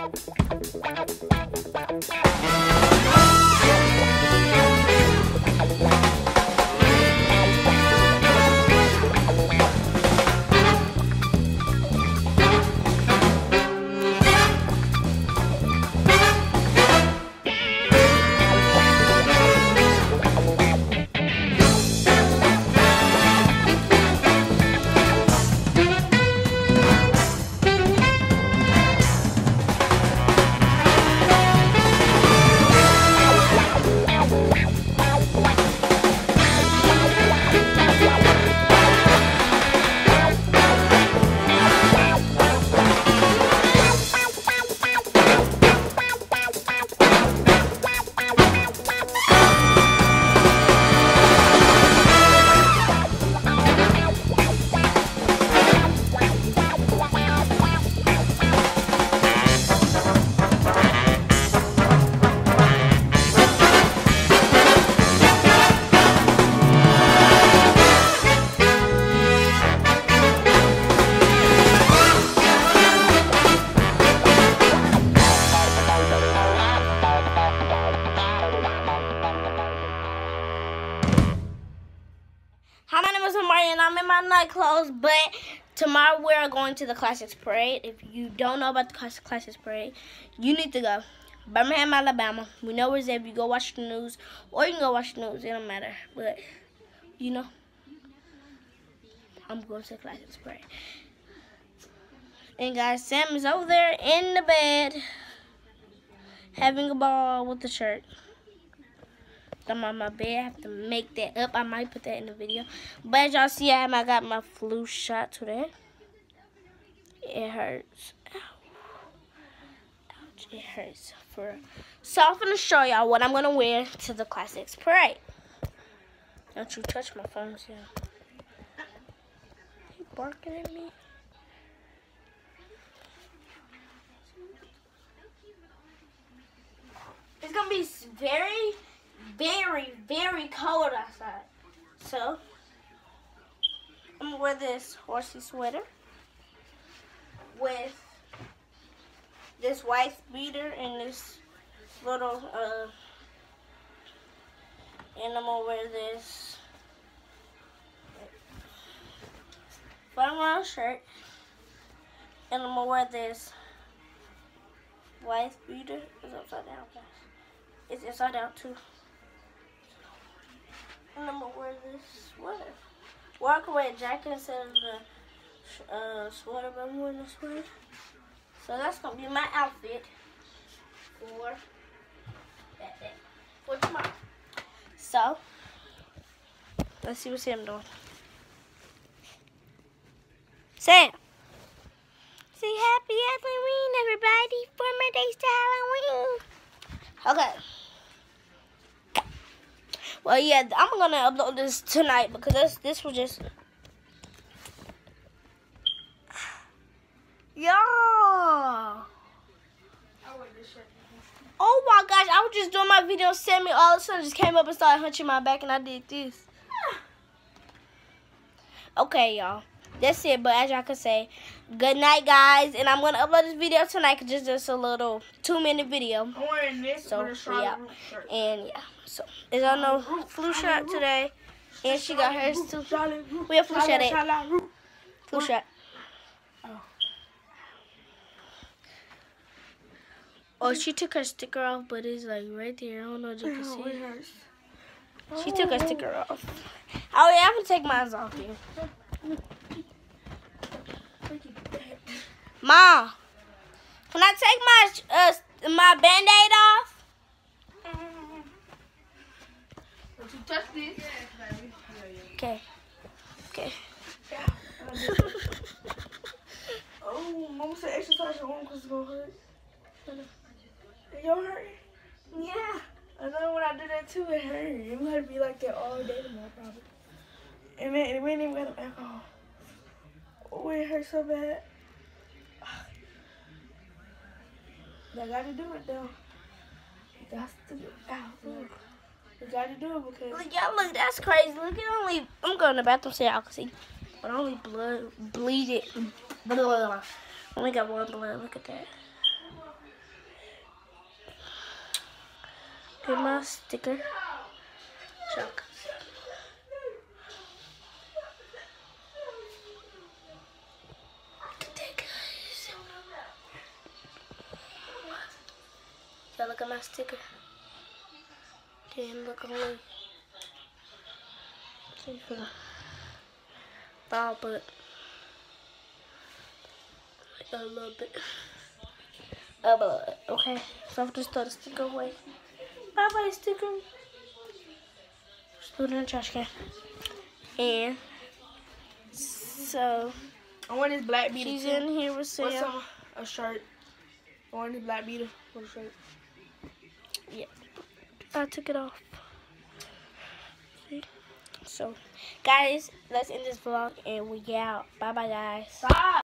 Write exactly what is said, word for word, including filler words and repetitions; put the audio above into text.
I'm in my night clothes, but tomorrow we're going to the Classics Parade. If you don't know about the Classics Parade, you need to go. Birmingham, Alabama. We know where it's at. You go watch the news, or you can go watch the news. It don't matter. But, you know, I'm going to the Classics Parade. And, guys, Sam is over there in the bed having a ball with the shirt. I'm on my bed. I have to make that up. I might put that in the video. But as y'all see, I got my flu shot today. It hurts. Ow. Ouch. It hurts. For So I'm going to show y'all what I'm going to wear to the Classics Parade. Don't you touch my phone, Sam. He barking at me. It's going to be very... very, very cold outside. So, I'm going to wear this horsey sweater with this white beater and this little, uh, and I'm going to wear this button-down shirt, and I'm going to wear this white beater. It's upside down, guys. It's inside out, too. And I'm going to wear this sweater. Or I can wear a jacket instead of the uh, sweater, but I'm wearing the sweater. So that's going to be my outfit for that day, for tomorrow. So, let's see what Sam doing. Sam! Say happy Halloween, everybody. Four more days to Halloween. Okay. Well, yeah, I'm going to upload this tonight because this, this was just... Yo! Oh, my gosh. I was just doing my video. Sammy all of a sudden just came up and started hunching my back, and I did this. Okay, y'all. That's it. But as y'all can say, good night, guys. And I'm going to upload this video tonight because it's just a little two-minute video. I'm wearing this. So, yeah. And, yeah. So, it's on no flu shot today. And she got hers too. We have flu shot at. Flu shot. Oh, she took her sticker off, but it's like right there. I don't know if you can see. She took her sticker off. Oh, yeah, I'm going to take mine off here. Mom, can I take my uh, my Band-Aid off? Don't you touch this? Okay. Okay. Oh, Mama said exercise your arm because it's going to hurt. It don't hurt? Yeah. I know when I do that too, it hurt. It might be like that all day tomorrow, probably. And then we ain't even got no alcohol. Oh, it hurts so bad. I got to do it though. You got to do it. Ow, look. You got to do it because. Look, y'all, look, that's crazy. Look, it only. I'm going to the bathroom so y'all can see. But only blood, bleed it. Blah, blah, blah. Only got one blood. Look at that. Did my sticker. Chuck. Y'all look at my sticker. Then look on me. See for the ball, but a little bit. Uh, but, okay, so I've just throw the sticker away. Bye bye, sticker. Just put it in the trash can. And so I want this black beater. she's too. in here with What's Sam. some, a shirt. I want this black beater for a shirt. Yeah, I took it off. See? So, guys, let's end this vlog and we get out. Bye bye, guys. Stop.